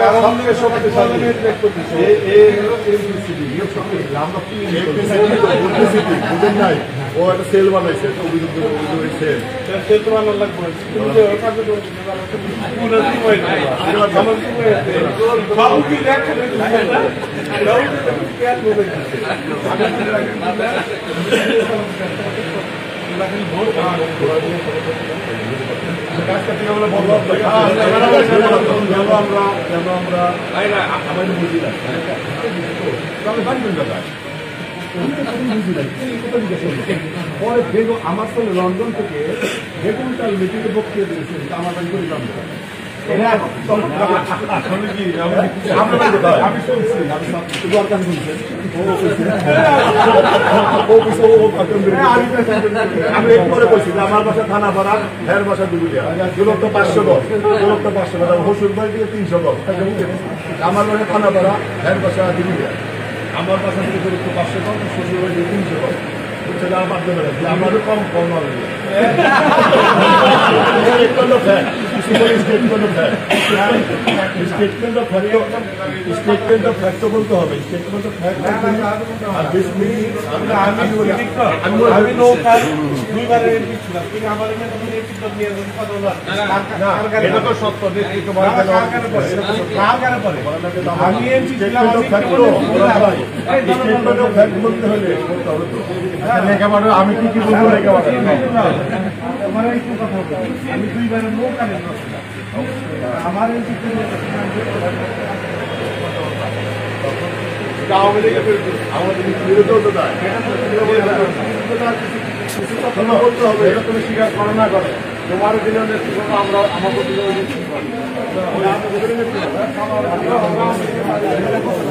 ও একটা সেল বানাইছে অভিযোগ সেল বানানো লাগবে পরে বেগম আমার সঙ্গে লন্ডন থেকে বেগম তার মিটিংয়ে বক্তৃতা দিয়েছেন আমার বাড়ি করে লন্ডন আমি শুনছি আমি একটু বলছি আমার বাসা থানা পাড়া হের বাসা দুগুলিয়া দূরত্ব 500 গজ দূরত্ব 500 গজ হসুর বাড়ি থেকে 300 গজ আমার বাসা থানা পাড়া হের বাসা দুগুলিয়া আমার বাসা থেকে দূরত্ব 500 গজ শ্বশুর বাড়ি থেকে 300 গজ আমারও কম কম হবে স্টেটমেন্ট অফ ফ্যাক্ট বলতে হবে স্টেটমেন্ট অফ ফ্যাক্ট আমি নৌকার দুইবারের আমার এটা তো সত্য আমি বলতে হলে লেখাপড়া আমি কি কি বলবো লেখাপড়া আমি দুইবারের নৌকা আমার বলতে হবে এটা তুমি স্বীকার করো না করে তোমার দিনে আমরা আমার